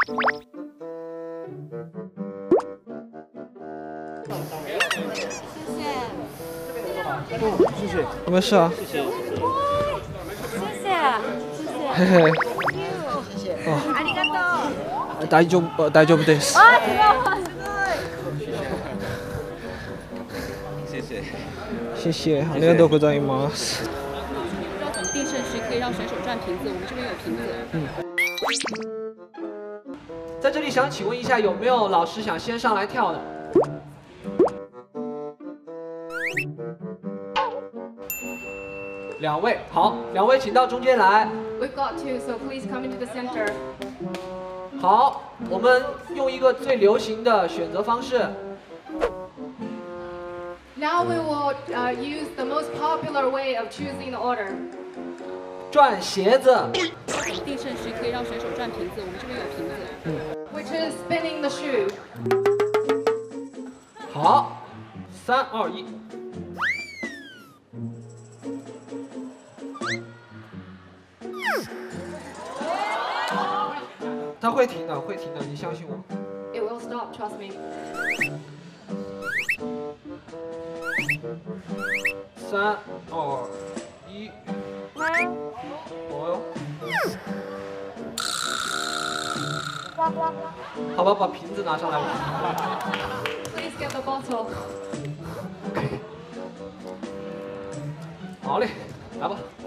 谢谢。 没事啊。 谢谢。 嘿嘿。 ありがとう。 大丈夫です。 谢谢。 谢谢，ありがとうございます。 要怎么定顺序？可以让选手转瓶子，我们这边有瓶子。 在这里想请问一下，有没有老师想先上来跳的？2位，好，2位请到中间来。 We've got two, so please come into the center. 好，我们用一个最流行的选择方式。 Now we will use the most popular way of choosing the order. 转鞋子。 定顺序可以让选手转瓶子，我们这边有瓶子。 Which is spinning the shoe. 好，3、2、1。他会停的，会停的，你相信我。 It will stop, trust me. 3、2、1。哦哟。好吧，把瓶子拿上来吧。 Please get the bottle. 好嘞，来吧。